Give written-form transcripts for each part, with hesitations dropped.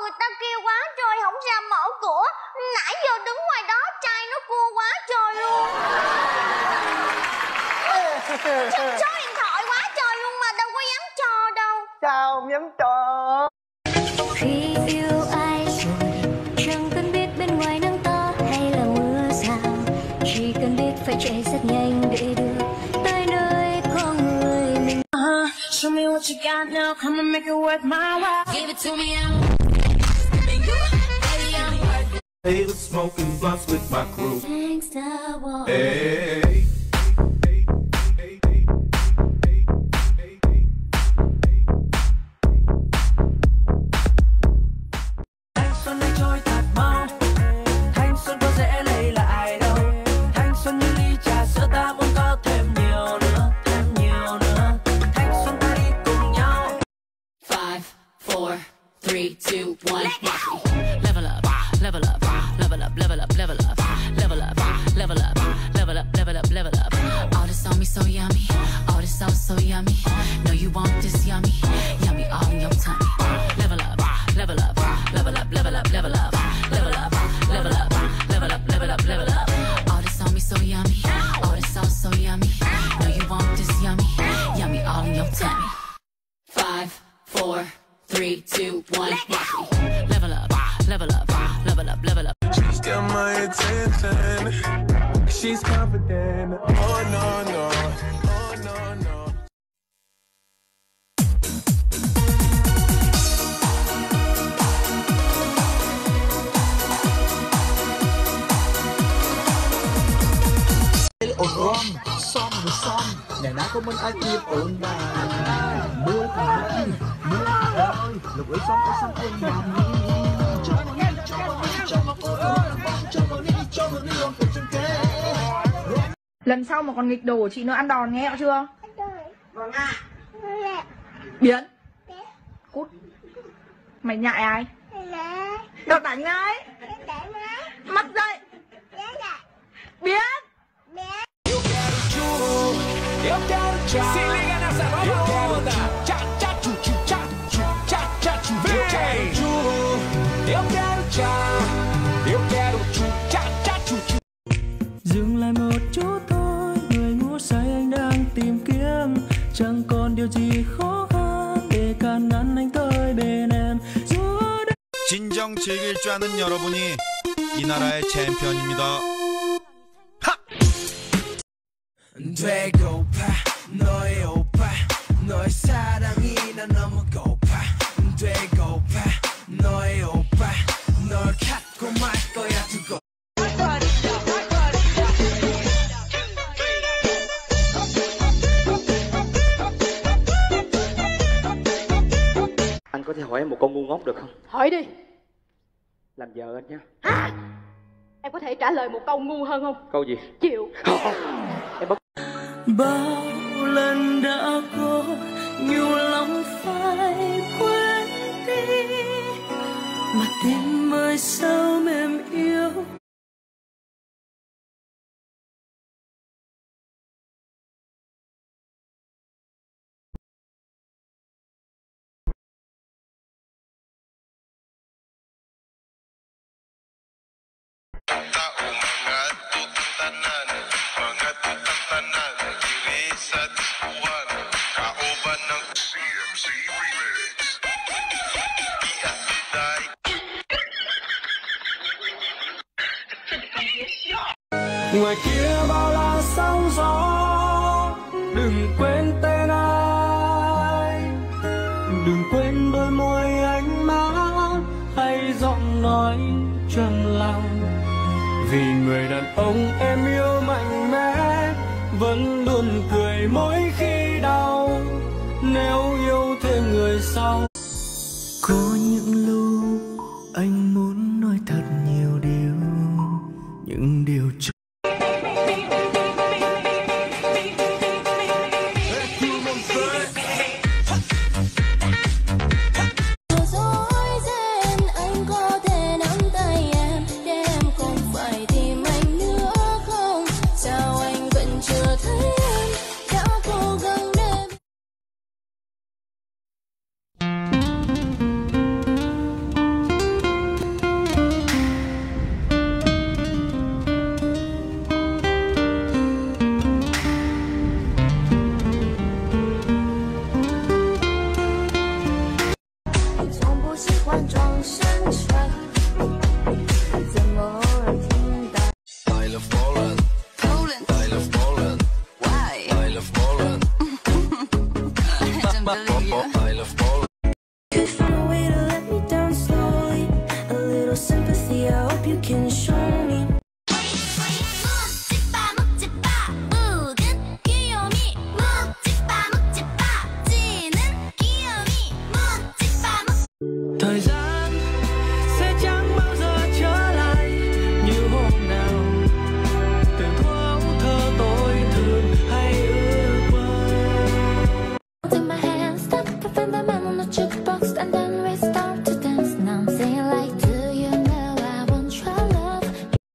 người ta kêu quá trời không ra mở cửa. Nãy giờ đứng ngoài đó trai nó cua quá trời luôn. Số điện thoại quá trời luôn mà đâu có dám cho đâu. Sao không dám cho? Khi yêu ai rồi chẳng cần biết bên ngoài nắng to hay là mưa rào, chỉ cần biết phải chạy rất nhanh để được tới nơi có người mình. Show me what you got now, come and make it worth my while. Give it to me, Hey, was smoking blunts with my crew. Gangsta walk. Hey. Thanh xuân đi trôi thật mau, thanh xuân có dễ lấy lại đâu. Thanh xuân như ly trà sữa ta muốn có thêm nhiều nữa, thêm nhiều nữa. Thanh xuân ta đi cùng nhau. 5, 4, 3, 2, 1. Level up, level up, level up, level up, level up, level up, level up, level up, level up, level up. All this on me so yummy, all this sauce so yummy. Know you want this yummy, yummy all in your tummy. Level up, level up, level up, level up, level up, level up, level up, level up, level up, level up. All this on me so yummy, all this sauce so yummy. Know you want this yummy, yummy all in your tummy. 5, 4, 3, 2, 1. Level up, level up, level up, level up. She's got my attention. She's confident. Oh no no. Oh no no. Som nhà ná của mình ai kịp ổn bà mưa thì mưa ơi lục ấy xong cái xong em làm lần sau mà còn nghịch đồ của chị nữa ăn đòn nghe rõ chưa? Vâng ạ. Biến cút. Mày nhại ai? Đâu đánh ai? Mắt dậy. Biến. Eu quero tchau. Se liga nessa nova onda. Tchá, tchá, tchu, tchu, tchá, tchu, tchá, tchá, tchu. Eu quero tchu. Eu quero tchau. Eu quero tchu, tchá, tchá, tchu, tchu. Dừng lại một chút thôi, người ngủ say anh đang tìm kiếm. Chẳng còn điều gì khó khăn để can ngăn anh tới bên em. 진정 즐길 줄 아는 여러분이 이 나라의 챔피언입니다. 되고파 너의 오빠 너의 사랑이 난 너무 고파 되고파 너의 오빠 널 갖고 말 거야 두고. Anh có thể hỏi em một câu ngu ngốc được không? Hỏi đi. Làm vợ anh nhá. Hả? Em có thể trả lời một câu ngu hơn không? Câu gì? Chịu. Em bất. Bao lần đã có nhiều lắm phải quên đi mà tim ơi sao mềm yếu. Ngoài kia bao la sóng gió, đừng quên tên anh, đừng quên đôi môi anh mắt hay giọng nói trầm lặng. Vì người đàn ông em yêu mạnh mẽ vẫn luôn cười mỗi khi đau. Nếu yêu thêm người sau, có những lúc anh muốn nói thật nhiều điều, những điều 换装宣传，怎么偶尔听到 I love Poland. Poland. I love Poland. Why? I love Poland. I don't believe you. I love Poland. Could find a way to let me down slowly. A little sympathy, I hope you can show me. Thời gian sẽ chẳng bao giờ trở lại như hôm nào, từng thoáng thơ tôi thường hay ước mơ. Take my hand, stop, find the man on the jukebox, and then we start to dance. Now I'm saying like, do you know I want your love?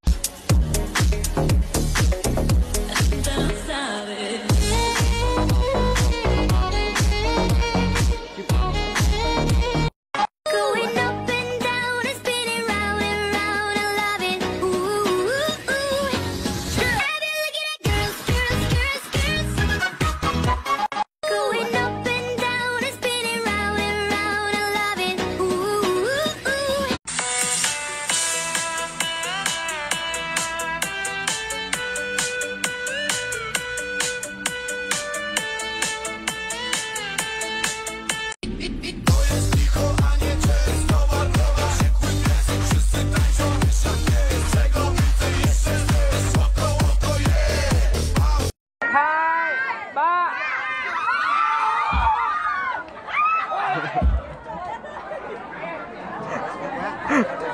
Going up and down and spinning round and round, I love it. Ooh, ooh, ooh. I've been looking at girls, girls, girls, girls. Going up and down and spinning round and round, I love it. Ooh, ooh, ooh. Hai, ba.